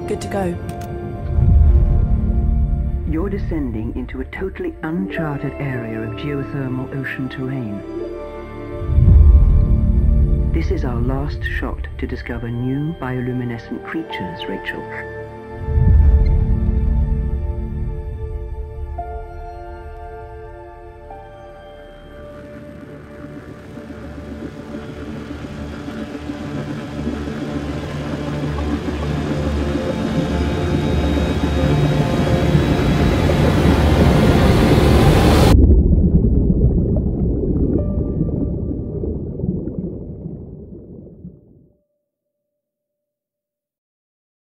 Good to go. You're descending into a totally uncharted area of geothermal ocean terrain. This is our last shot to discover new bioluminescent creatures, Rachel.